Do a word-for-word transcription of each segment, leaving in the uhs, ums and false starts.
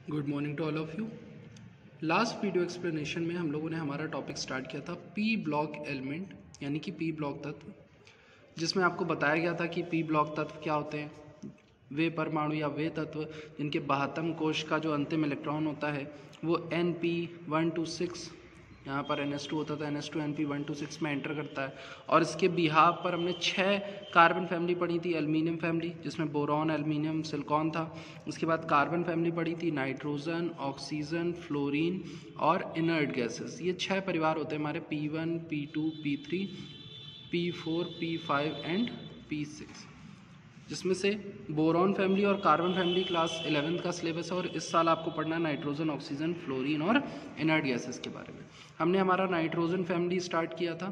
Good morning to all of you. Last video explanation में हम लोगों ने हमारा टॉपिक स्टार्ट किया था पी ब्लॉक एलिमेंट यानी कि पी ब्लॉक तत्व, जिसमें आपको बताया गया था कि पी ब्लॉक तत्व क्या होते हैं। वे परमाणु या वे तत्व जिनके बाहतम कोश का जो अंतिम इलेक्ट्रॉन होता है वो n p one two six, यहाँ पर एन एस टू होता था, n s two n p one two six में एंटर करता है। और इसके बिहाफ पर हमने छः कार्बन फैमिली पढ़ी थी, एल्युमिनियम फैमिली जिसमें बोरॉन, एल्युमिनियम, सिलिकॉन था। उसके बाद कार्बन फैमिली पढ़ी थी, नाइट्रोजन, ऑक्सीजन, फ्लोरीन और इनर्ट गैसेस। ये छः परिवार होते हैं हमारे, p one, p two, p three, p four, p five and p six, जिसमें से बोरॉन फैमिली और कार्बन फैमिली क्लास इलेवेंथ का सिलेबस है। और इस साल आपको पढ़ना है नाइट्रोजन, ऑक्सीजन, फ्लोरीन और इनर्ट गैसेस के बारे में। हमने हमारा नाइट्रोजन फैमिली स्टार्ट किया था,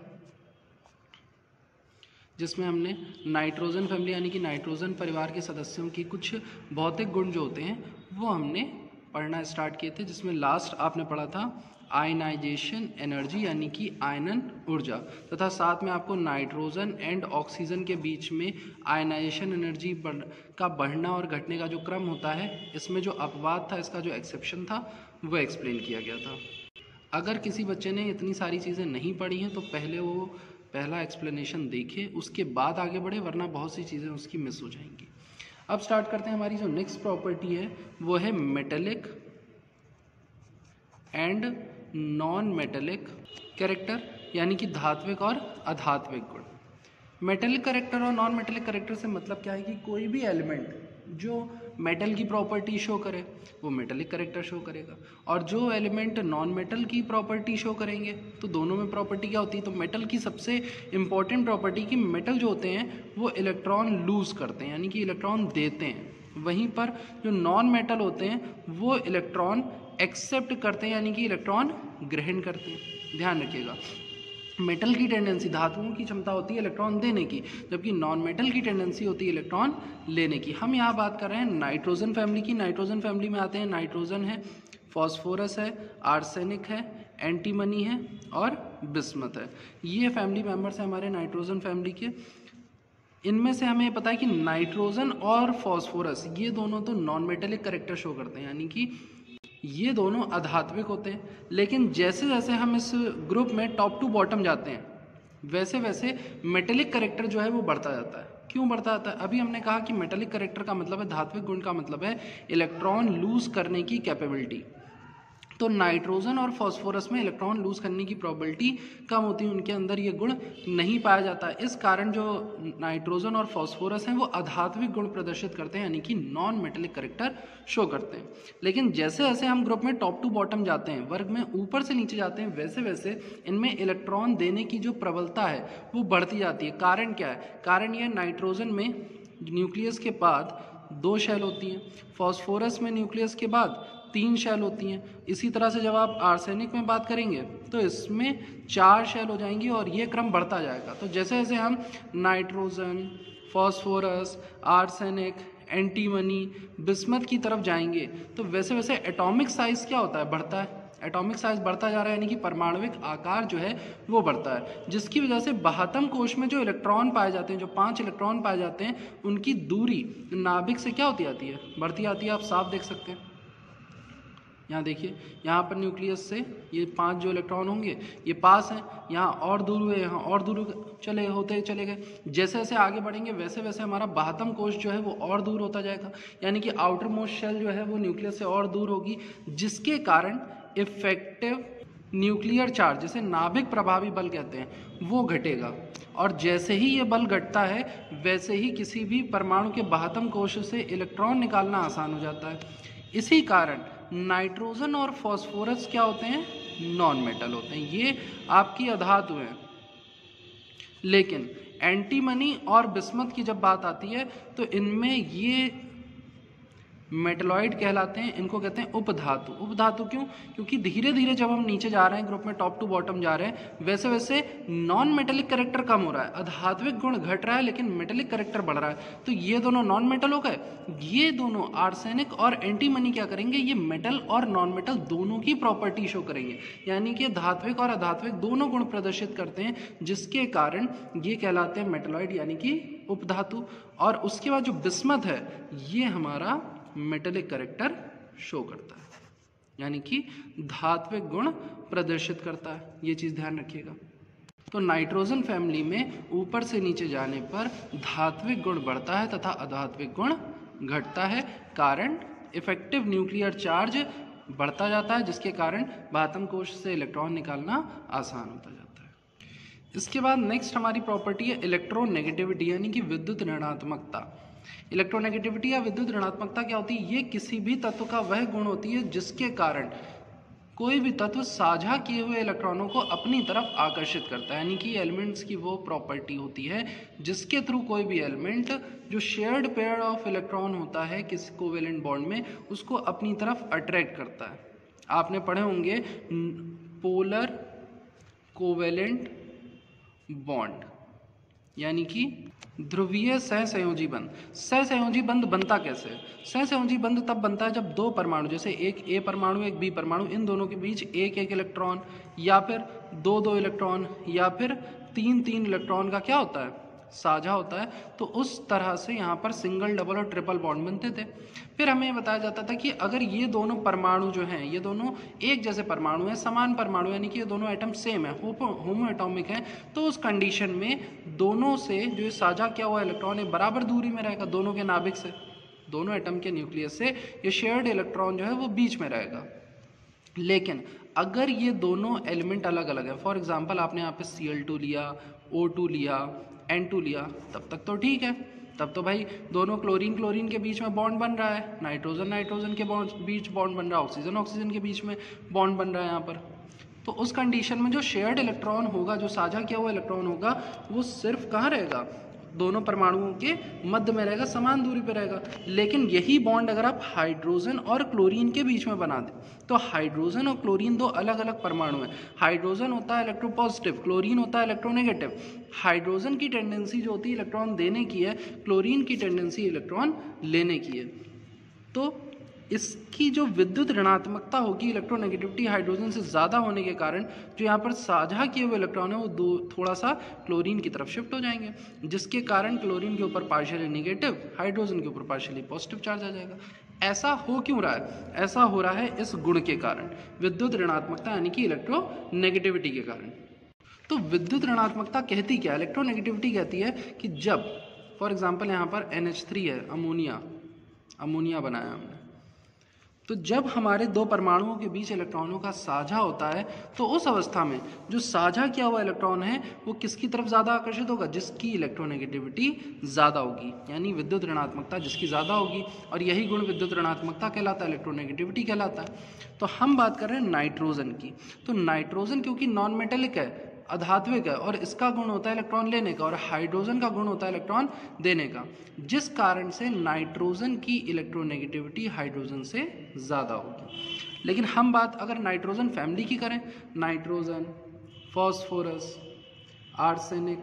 जिसमें हमने नाइट्रोजन फैमिली यानी कि नाइट्रोजन परिवार के सदस्यों की कुछ भौतिक गुण जो होते हैं वो हमने पढ़ना स्टार्ट किए थे, जिसमें लास्ट आपने पढ़ा था आयनाइजेशन एनर्जी यानी कि आयनन ऊर्जा, तथा साथ में आपको नाइट्रोजन एंड ऑक्सीजन के बीच में आयनाइजेशन एनर्जी बढ़ का बढ़ना और घटने का जो क्रम होता है, इसमें जो अपवाद था, इसका जो एक्सेप्शन था वो एक्सप्लेन किया गया था। अगर किसी बच्चे ने इतनी सारी चीज़ें नहीं पढ़ी हैं तो पहले वो पहला एक्सप्लेनेशन देखे, उसके बाद आगे बढ़े, वरना बहुत सी चीज़ें उसकी मिस हो जाएंगी। अब स्टार्ट करते हैं। हमारी जो नेक्स्ट प्रॉपर्टी है वो है metallic and non metallic character, यानी कि धात्विक और अधात्विक गुण। मेटेलिक कैरेक्टर और नॉन मेटेलिक कैरेक्टर से मतलब क्या है कि कोई भी एलिमेंट जो मेटल की प्रॉपर्टी शो करे वो मेटेलिक कैरेक्टर शो करेगा, और जो एलिमेंट नॉन मेटल की प्रॉपर्टी शो करेंगे तो दोनों में प्रॉपर्टी क्या होती है। तो मेटल की सबसे इम्पॉर्टेंट प्रॉपर्टी कि मेटल जो होते हैं वो इलेक्ट्रॉन लूज करते हैं यानी कि इलेक्ट्रॉन देते हैं, वहीं पर जो नॉन मेटल होते हैं वो इलेक्ट्रॉन एक्सेप्ट करते हैं यानी कि इलेक्ट्रॉन ग्रहण करते हैं। ध्यान रखिएगा, मेटल की टेंडेंसी, धातुओं की क्षमता होती है इलेक्ट्रॉन देने की, जबकि नॉन मेटल की टेंडेंसी होती है इलेक्ट्रॉन लेने की। हम यहाँ बात कर रहे हैं नाइट्रोजन फैमिली की। नाइट्रोजन फैमिली में आते हैं नाइट्रोजन है, फॉस्फोरस है, आर्सेनिक है, एंटीमनी है और बिस्मथ है। ये फैमिली मेम्बर्स हैं हमारे नाइट्रोजन फैमिली के। इनमें से हमें पता है कि नाइट्रोजन और फॉस्फोरस ये दोनों तो नॉन मेटेलिक कैरेक्टर शो करते हैं, यानी कि ये दोनों अधात्विक होते हैं। लेकिन जैसे जैसे हम इस ग्रुप में टॉप टू बॉटम जाते हैं वैसे वैसे मेटेलिक कैरेक्टर जो है वो बढ़ता जाता है। क्यों बढ़ता जाता है? अभी हमने कहा कि मेटेलिक कैरेक्टर का मतलब है, धात्विक गुण का मतलब है इलेक्ट्रॉन लूज करने की कैपेबिलिटी। तो नाइट्रोजन और फॉस्फोरस में इलेक्ट्रॉन लूज करने की प्रोबेबिलिटी कम होती है, उनके अंदर ये गुण नहीं पाया जाता है। इस कारण जो नाइट्रोजन और फॉस्फोरस हैं वो अधात्विक गुण प्रदर्शित करते हैं यानी कि नॉन मेटेलिक कैरेक्टर शो करते हैं। लेकिन जैसे जैसे हम ग्रुप में टॉप टू बॉटम जाते हैं, वर्ग में ऊपर से नीचे जाते हैं, वैसे वैसे इनमें इलेक्ट्रॉन देने की जो प्रबलता है वो बढ़ती जाती है। कारण क्या है? कारण ये नाइट्रोजन में न्यूक्लियस के बाद दो शेल होती हैं, फॉस्फोरस में न्यूक्लियस के बाद तीन शेल होती हैं। इसी तरह से जब आप आर्सेनिक में बात करेंगे तो इसमें चार शेल हो जाएंगी और ये क्रम बढ़ता जाएगा। तो जैसे जैसे हम nitrogen, phosphorus, arsenic, antimony, bismuth की तरफ जाएंगे तो वैसे वैसे एटॉमिक साइज क्या होता है? बढ़ता है। एटॉमिक साइज बढ़ता जा रहा है यानी कि परमाणविक आकार जो है वो बढ़ता है, जिसकी वजह से बाहतम कोश में जो इलेक्ट्रॉन पाए जाते हैं, जो पांच इलेक्ट्रॉन पाए जाते हैं, उनकी दूरी नाभिक से क्या होती आती है? बढ़ती आती है। आप साफ देख सकते हैं, यहाँ देखिए, यहाँ पर न्यूक्लियस से ये पांच जो इलेक्ट्रॉन होंगे ये पास हैं, यहाँ और दूर हुए, यहाँ और दूर चले होते चले गए। जैसे जैसे आगे बढ़ेंगे वैसे वैसे हमारा बाहतम कोश जो है वो और दूर होता जाएगा, यानी कि आउटर मोस्ट शेल जो है वो न्यूक्लियस से और दूर होगी, जिसके कारण इफेक्टिव न्यूक्लियर चार्ज, जिसे नाभिक प्रभावी बल कहते हैं, वो घटेगा। और जैसे ही ये बल घटता है वैसे ही किसी भी परमाणु के बाहतम कोश से इलेक्ट्रॉन निकालना आसान हो जाता है। इसी कारण नाइट्रोजन और फॉस्फोरस क्या होते हैं? नॉन मेटल होते हैं, ये आपकी अधातु हैं। लेकिन एंटीमनी और बिस्मथ की जब बात आती है तो इनमें ये मेटलॉइड कहलाते हैं, इनको कहते हैं उपधातु। उपधातु क्यों? क्योंकि धीरे धीरे जब हम नीचे जा रहे हैं, ग्रुप में टॉप टू बॉटम जा रहे हैं, वैसे वैसे नॉन मेटेलिक कैरेक्टर कम हो रहा है, अधात्विक गुण घट रहा है, लेकिन मेटेलिक कैरेक्टर बढ़ रहा है। तो ये दोनों नॉन मेटल हो गए। ये दोनों आर्सेनिक और एंटीमनी क्या करेंगे? ये मेटल और नॉन मेटल दोनों की प्रॉपर्टी शो करेंगे, यानी कि धात्विक और अधात्विक दोनों गुण प्रदर्शित करते हैं, जिसके कारण ये कहलाते हैं मेटलॉइड यानी कि उपधातु। और उसके बाद जो बिस्मथ है ये हमारा मेटेलिक कैरेक्टर शो करता है, यानी कि धात्विक गुण प्रदर्शित करता है। ये चीज़ ध्यान रखिएगा। तो नाइट्रोजन फैमिली में ऊपर से नीचे जाने पर धात्विक गुण बढ़ता है तथा अधात्विक गुण घटता है। कारण इफेक्टिव न्यूक्लियर चार्ज बढ़ता जाता है, जिसके कारण बाह्यतम कोश से इलेक्ट्रॉन निकालना आसान होता जाता है। इसके बाद नेक्स्ट हमारी प्रॉपर्टी है इलेक्ट्रोनेगेटिविटी, यानी कि विद्युत ऋणात्मकता। इलेक्ट्रोनेगेटिविटी या विद्युत ऋणात्मकता क्या होती है? ये किसी भी तत्व का वह गुण होती है जिसके कारण कोई भी तत्व साझा किए हुए इलेक्ट्रॉनों को अपनी तरफ आकर्षित करता है, यानी कि एलिमेंट्स की वो प्रॉपर्टी होती है जिसके थ्रू कोई भी एलिमेंट जो शेयर्ड पेयर ऑफ इलेक्ट्रॉन होता है किसी कोवेलेंट बॉन्ड में, उसको अपनी तरफ अट्रैक्ट करता है। आपने पढ़े होंगे पोलर कोवेलेंट बॉन्ड, यानी कि ध्रुवीय सहसंयोजी बंध। सहसंयोजी बंध बनता कैसे है? सहसंयोजी बंध तब बनता है जब दो परमाणु, जैसे एक ए परमाणु एक बी परमाणु, इन दोनों के बीच एक एक इलेक्ट्रॉन या फिर दो दो इलेक्ट्रॉन या फिर तीन तीन इलेक्ट्रॉन का क्या होता है? साझा होता है। तो उस तरह से यहाँ पर सिंगल, डबल और ट्रिपल बॉन्ड बनते थे। फिर हमें बताया जाता था कि अगर ये दोनों परमाणु जो हैं, ये दोनों एक जैसे परमाणु हैं, समान परमाणु, यानी कि ये दोनों एटम सेम है, होमो एटॉमिक हैं, तो उस कंडीशन में दोनों से जो ये साझा किया हुआ इलेक्ट्रॉन है बराबर दूरी में रहेगा, दोनों के नाभिक से, दोनों एटम के न्यूक्लियस से ये शेयर्ड इलेक्ट्रॉन जो है वो बीच में रहेगा। लेकिन अगर ये दोनों एलिमेंट अलग अलग है, फॉर एग्जाम्पल आपने यहाँ पे सी एल टू लिया, ओ टू लिया, एन टू लिया, तब तक तो ठीक है, तब तो भाई दोनों क्लोरीन क्लोरीन के बीच में बॉन्ड बन रहा है, नाइट्रोजन नाइट्रोजन के बीच बॉन्ड बन रहा है, ऑक्सीजन ऑक्सीजन के बीच में बॉन्ड बन रहा है यहाँ पर। तो उस कंडीशन में जो शेयर्ड इलेक्ट्रॉन होगा, जो साझा किया हुआ इलेक्ट्रॉन होगा, वो सिर्फ कहाँ रहेगा? दोनों परमाणुओं के मध्य में रहेगा, समान दूरी पर रहेगा। लेकिन यही बॉन्ड अगर आप हाइड्रोजन और क्लोरीन के बीच में बना दें, तो हाइड्रोजन और क्लोरीन दो अलग अलग परमाणु हैं। हाइड्रोजन होता है इलेक्ट्रोपॉजिटिव, क्लोरीन होता है इलेक्ट्रोनेगेटिव। हाइड्रोजन की टेंडेंसी जो होती है इलेक्ट्रॉन देने की है, क्लोरीन की टेंडेंसी इलेक्ट्रॉन लेने की है। तो इसकी जो विद्युत ऋणात्मकता होगी, इलेक्ट्रोनेगेटिविटी हाइड्रोजन से ज़्यादा होने के कारण जो यहाँ पर साझा किए हुए इलेक्ट्रॉन है वो दो थोड़ा सा क्लोरीन की तरफ शिफ्ट हो जाएंगे, जिसके कारण क्लोरीन के ऊपर पार्शियली नेगेटिव, हाइड्रोजन के ऊपर पार्शियली पॉजिटिव चार्ज आ जाएगा। ऐसा हो क्यों रहा है? ऐसा हो रहा है इस गुण के कारण, विद्युत ऋणात्मकता यानी कि इलेक्ट्रोनेगेटिविटी के कारण। तो विद्युत ऋणात्मकता कहती क्या है? इलेक्ट्रोनेगेटिविटी कहती है कि जब फॉर एग्जाम्पल यहाँ पर एन एच थ्री है, अमोनिया अमोनिया बनाया हमने, तो जब हमारे दो परमाणुओं के बीच इलेक्ट्रॉनों का साझा होता है, तो उस अवस्था में जो साझा किया हुआ इलेक्ट्रॉन है वो किसकी तरफ ज़्यादा आकर्षित होगा? जिसकी इलेक्ट्रोनेगेटिविटी ज़्यादा होगी, यानी विद्युत ऋणात्मकता जिसकी ज़्यादा होगी, और यही गुण विद्युत ऋणात्मकता कहलाता है, इलेक्ट्रोनेगेटिविटी कहलाता है। तो हम बात कर रहे हैं नाइट्रोजन की। तो नाइट्रोजन क्योंकि नॉन मेटेलिक है, अधात्विक है, और इसका गुण होता है इलेक्ट्रॉन लेने का, और हाइड्रोजन का गुण होता है इलेक्ट्रॉन देने का, जिस कारण से नाइट्रोजन की इलेक्ट्रोनेगेटिविटी हाइड्रोजन से ज़्यादा होगी। लेकिन हम बात अगर नाइट्रोजन फैमिली की करें, nitrogen, phosphorus, arsenic,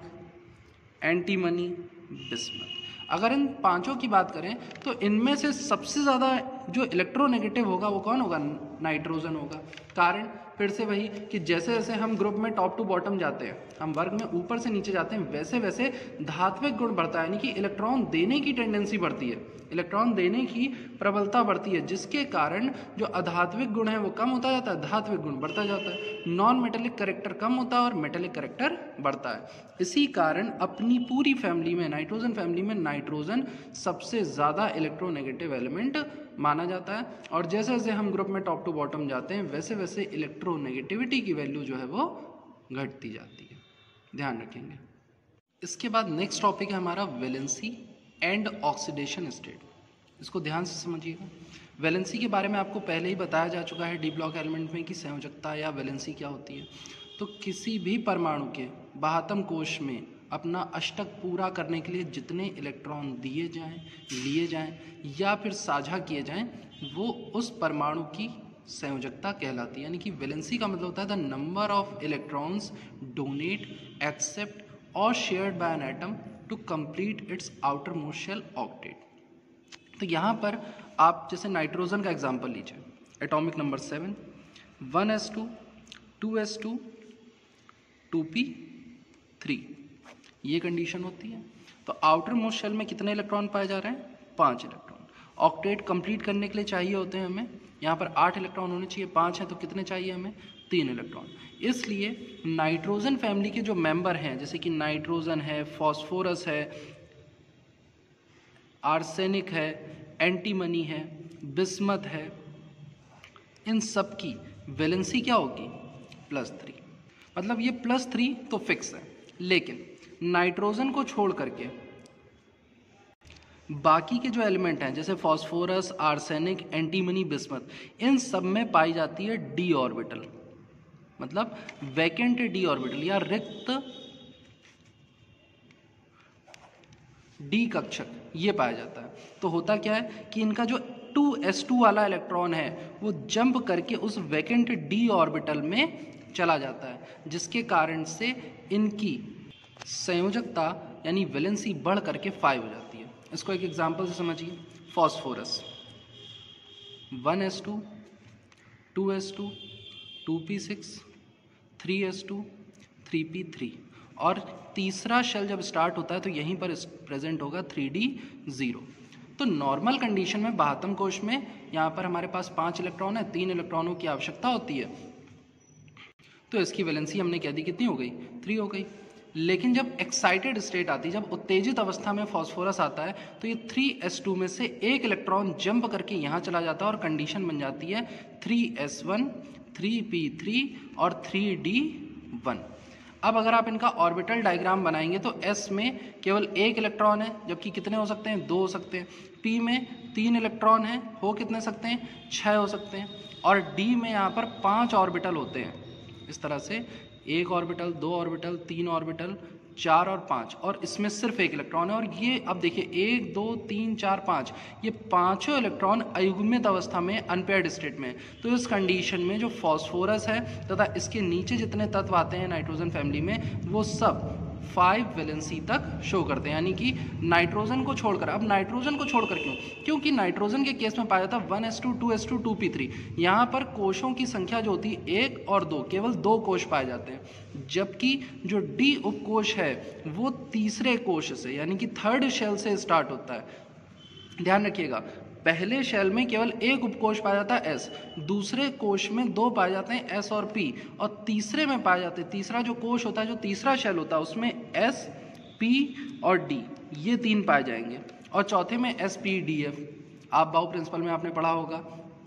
antimony, bismuth, अगर इन पांचों की बात करें तो इनमें से सबसे ज़्यादा जो इलेक्ट्रोनेगेटिव होगा वो कौन होगा? नाइट्रोजन होगा। कारण फिर से वही कि जैसे जैसे हम ग्रुप में टॉप टू बॉटम जाते हैं, हम वर्ग में ऊपर से नीचे जाते हैं, वैसे वैसे धात्विक गुण बढ़ता है, यानी कि इलेक्ट्रॉन देने की टेंडेंसी बढ़ती है, इलेक्ट्रॉन देने की प्रबलता बढ़ती है, जिसके कारण जो अधात्विक गुण है वो कम होता जाता है, धात्विक गुण बढ़ता जाता है। नॉन मेटेलिक कैरेक्टर कम होता है और मेटेलिक कैरेक्टर बढ़ता है। इसी कारण अपनी पूरी फैमिली में, नाइट्रोजन फैमिली में, नाइट्रोजन सबसे ज़्यादा इलेक्ट्रोनेगेटिव एलिमेंट माना जाता है। और जैसे जैसे हम ग्रुप में टॉप टू बॉटम जाते हैं, वैसे वैसे इलेक्ट्रोनेगेटिविटी की वैल्यू जो है वो घटती जाती है, ध्यान रखेंगे। इसके बाद नेक्स्ट टॉपिक है हमारा वैलेंसी एंड ऑक्सीडेशन स्टेट। इसको ध्यान से समझिएगा। वैलेंसी के बारे में आपको पहले ही बताया जा चुका है डी ब्लॉक एलिमेंट में कि संयोजकता या वैलेंसी क्या होती है। तो किसी भी परमाणु के बाह्यतम कोश में अपना अष्टक पूरा करने के लिए जितने इलेक्ट्रॉन दिए जाएं, लिए जाएं या फिर साझा किए जाएं, वो उस परमाणु की संयोजकता कहलाती है। यानी कि वैलेंसी का मतलब होता है the number of electrons donate, accept और shared by an atom to complete its outermost shell octet. तो यहाँ पर आप जैसे नाइट्रोजन का एग्जाम्पल लीजिए, atomic number seven, one s two, two s two, two p three, ये कंडीशन होती है। तो आउटर मोस्ट शेल में कितने इलेक्ट्रॉन पाए जा रहे हैं? पांच इलेक्ट्रॉन। ऑक्टेट कंप्लीट करने के लिए चाहिए होते हैं हमें, यहाँ पर आठ इलेक्ट्रॉन होने चाहिए, पाँच हैं तो कितने चाहिए हमें, तीन इलेक्ट्रॉन। इसलिए नाइट्रोजन फैमिली के जो मेंबर हैं, जैसे कि नाइट्रोजन है, फॉस्फोरस है, आर्सेनिक है, एंटीमनी है, बिस्मथ है, इन सब की वैलेंसी क्या होगी, प्लस थ्री। मतलब ये प्लस थ्री तो फिक्स है, लेकिन नाइट्रोजन को छोड़ करके बाकी के जो एलिमेंट हैं जैसे फॉस्फोरस, आर्सेनिक, एंटीमनी, बिस्मथ, इन सब में पाई जाती है डी ऑर्बिटल, मतलब वैकेंट डी ऑर्बिटल या रिक्त डी कक्षक, ये पाया जाता है। तो होता क्या है कि इनका जो टू एस टू वाला इलेक्ट्रॉन है वो जंप करके उस वैकेंट डी ऑर्बिटल में चला जाता है, जिसके कारण से इनकी संयोजकता यानी वैलेंसी बढ़ करके फाइव हो जाती है। इसको एक एग्जांपल से समझिए। Phosphorus one s two, two s two, two p six, three s two, three p three, और तीसरा शेल जब स्टार्ट होता है तो यहीं पर प्रेजेंट होगा थ्री डी ज़ीरो। तो नॉर्मल कंडीशन में बाहतम कोश में यहाँ पर हमारे पास पाँच इलेक्ट्रॉन है, तीन इलेक्ट्रॉनों की आवश्यकता होती है, तो इसकी वैलेंसी हमने कह दी कितनी हो गई, थ्री हो गई। लेकिन जब एक्साइटेड स्टेट आती है, जब उत्तेजित अवस्था में फॉस्फोरस आता है, तो ये थ्री एस टू में से एक इलेक्ट्रॉन जंप करके यहाँ चला जाता है और कंडीशन बन जाती है three s one, three p three और थ्री डी वन। अब अगर आप इनका ऑर्बिटल डायग्राम बनाएंगे तो S में केवल एक इलेक्ट्रॉन है, जबकि कितने हो सकते हैं, दो हो सकते हैं। P में तीन इलेक्ट्रॉन है, हो कितने सकते हैं, छः हो सकते हैं। और D में यहाँ पर पांच ऑर्बिटल होते हैं, इस तरह से एक ऑर्बिटल, दो ऑर्बिटल, तीन ऑर्बिटल, चार और पाँच, और इसमें सिर्फ एक इलेक्ट्रॉन है। और ये अब देखिए एक, दो, तीन, चार, पाँच, ये पांचों इलेक्ट्रॉन अयुग्मित अवस्था में अनपेयर्ड स्टेट में। तो इस कंडीशन में जो फॉस्फोरस है तथा इसके नीचे जितने तत्व आते हैं नाइट्रोजन फैमिली में, वो सब फाइव वैलेंसी तक शो करते हैं, यानी कि नाइट्रोजन को छोड़कर। अब नाइट्रोजन को छोड़कर क्यों, क्योंकि नाइट्रोजन के केस में पाया जाता है one s two, two s two, two p three. यहाँ पर कोशों की संख्या जो होती है एक और दो, केवल दो कोश पाए जाते हैं, जबकि जो डी उपकोश है वो तीसरे कोश से यानी कि थर्ड शेल से स्टार्ट होता है। ध्यान रखिएगा, पहले शेल में केवल एक उपकोश पाया जाता है एस, दूसरे कोश में दो पाए जाते हैं एस और पी, और तीसरे में पाए जाते हैं, तीसरा जो कोश होता है, जो तीसरा शेल होता है, उसमें एस, पी और डी, ये तीन पाए जाएंगे, और चौथे में एस, पी, डी, एफ। आप बाउ प्रिंसिपल में आपने पढ़ा होगा।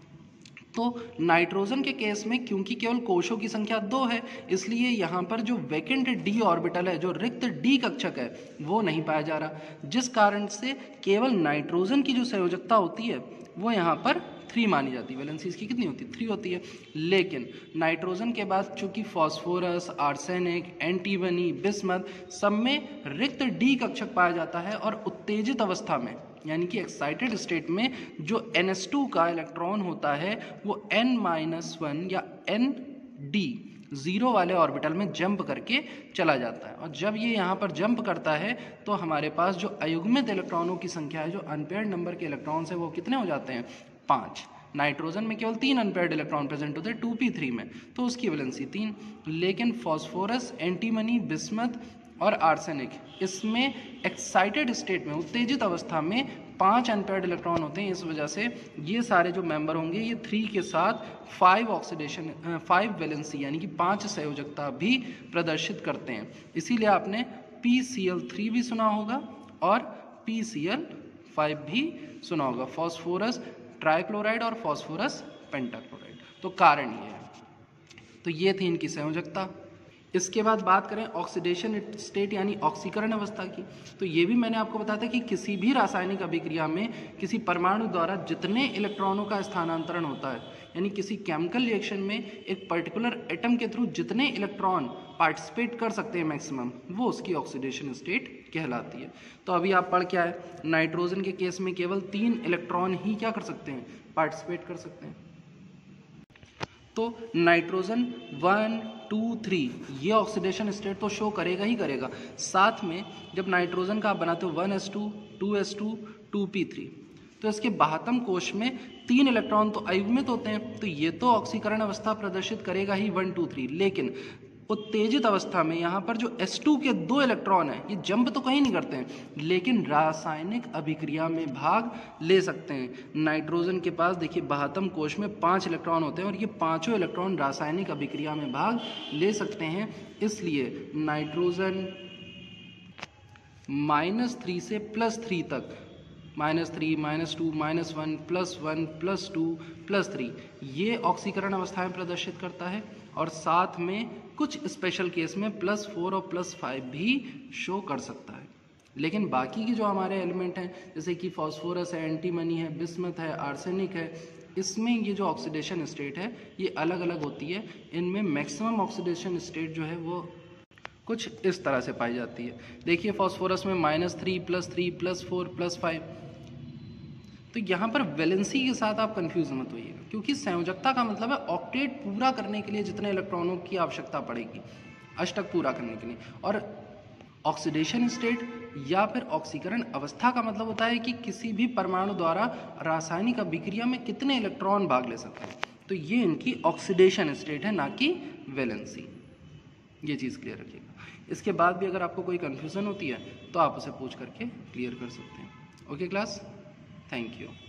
तो नाइट्रोजन के केस में क्योंकि केवल कोशों की संख्या दो है, इसलिए यहाँ पर जो वैकेंट डी ऑर्बिटल है, जो रिक्त डी कक्षक है, वो नहीं पाया जा रहा, जिस कारण से केवल नाइट्रोजन की जो संयोजकता होती है वो यहाँ पर थ्री मानी जाती है। वैलेंसी इसकी कितनी होती है, थ्री होती है। लेकिन नाइट्रोजन के बाद चूंकि फॉस्फोरस, आर्सेनिक, एंटीमनी, बिस्मथ सब में रिक्त डी कक्षक पाया जाता है, और उत्तेजित अवस्था में यानी कि एक्साइटेड स्टेट में जो एन एस टू का इलेक्ट्रॉन होता है वो n माइनस वन या एन डी जीरो वाले ऑर्बिटल में जंप करके चला जाता है। और जब ये यहाँ पर जंप करता है तो हमारे पास जो अयुग्मित इलेक्ट्रॉनों की संख्या है, जो अनपेयर्ड नंबर के इलेक्ट्रॉन्स है, वो कितने हो जाते हैं, पाँच। नाइट्रोजन में केवल तीन अनपेयर्ड इलेक्ट्रॉन प्रेजेंट होते हैं टू पी थ्री में, तो उसकी वैलेंसी तीन। लेकिन फॉस्फोरस, एंटीमनी, बिस्मथ और आर्सेनिक, इसमें एक्साइटेड स्टेट में, उत्तेजित अवस्था में पांच अनपेयर्ड इलेक्ट्रॉन होते हैं। इस वजह से ये सारे जो मेंबर होंगे ये थ्री के साथ फाइव ऑक्सीडेशन, फाइव वैलेंसी यानी कि पांच संयोजकता भी प्रदर्शित करते हैं। इसीलिए आपने पी सी एल थ्री भी सुना होगा और पी सी एल फाइव भी सुना होगा, फॉस्फोरस ट्राइक्लोराइड और फॉस्फोरस पेंटाक्लोराइड। तो कारण ये है। तो ये थी इनकी संयोजकता। इसके बाद बात करें ऑक्सीडेशन स्टेट यानी ऑक्सीकरण अवस्था की, तो ये भी मैंने आपको बताया था कि किसी भी रासायनिक अभिक्रिया में किसी परमाणु द्वारा जितने इलेक्ट्रॉनों का स्थानांतरण होता है, यानी किसी केमिकल रिएक्शन में एक पर्टिकुलर एटम के थ्रू जितने इलेक्ट्रॉन पार्टिसिपेट कर सकते हैं मैक्सिमम, वो उसकी ऑक्सीडेशन स्टेट कहलाती है। तो अभी आप पढ़ क्या है, नाइट्रोजन के केस में केवल तीन इलेक्ट्रॉन ही क्या कर सकते हैं, पार्टिसिपेट कर सकते हैं। तो नाइट्रोजन वन, टू, थ्री ये ऑक्सीडेशन स्टेट तो शो करेगा ही करेगा। साथ में जब नाइट्रोजन का आप बनाते हो one s two, two s two, two p three, तो इसके बाहतम कोश में तीन इलेक्ट्रॉन तो अयुग्मित होते हैं, तो ये तो ऑक्सीकरण अवस्था प्रदर्शित करेगा ही वन, टू, थ्री। लेकिन उत्तेजित अवस्था में यहाँ पर जो एस टू के दो इलेक्ट्रॉन हैं, ये जंप तो कहीं नहीं करते हैं, लेकिन रासायनिक अभिक्रिया में भाग ले सकते हैं। नाइट्रोजन के पास देखिए बाह्यतम कोश में पांच इलेक्ट्रॉन होते हैं और ये पांचों इलेक्ट्रॉन रासायनिक अभिक्रिया में भाग ले सकते हैं। इसलिए नाइट्रोजन माइनस थ्री से प्लस थ्री तक, minus three, minus two, minus one, plus one, plus two, plus three, ये ऑक्सीकरण अवस्थाएं प्रदर्शित करता है। और साथ में कुछ स्पेशल केस में प्लस फोर और प्लस फाइव भी शो कर सकता है। लेकिन बाकी की जो हमारे एलिमेंट हैं, जैसे कि फॉस्फोरस है, एंटीमनी है, बिस्मथ है, आर्सेनिक है, इसमें ये जो ऑक्सीडेशन स्टेट है ये अलग अलग होती है। इनमें मैक्सिमम ऑक्सीडेशन स्टेट जो है वो कुछ इस तरह से पाई जाती है। देखिए फॉस्फोरस में minus three, plus three, plus four, plus five. तो यहाँ पर वैलेंसी के साथ आप कंफ्यूज मत होइएगा, क्योंकि संयोजकता का मतलब है ऑक्टेट पूरा करने के लिए जितने इलेक्ट्रॉनों की आवश्यकता पड़ेगी, अष्टक पूरा करने के लिए। और ऑक्सीडेशन स्टेट या फिर ऑक्सीकरण अवस्था का मतलब होता है कि किसी भी परमाणु द्वारा रासायनिक अभिक्रिया में कितने इलेक्ट्रॉन भाग ले सकते हैं। तो ये इनकी ऑक्सीडेशन स्टेट है, ना कि वैलेंसी। ये चीज़ क्लियर रखिएगा। इसके बाद भी अगर आपको कोई कन्फ्यूज़न होती है तो आप उसे पूछ करके क्लियर कर सकते हैं। Okay class, thank you.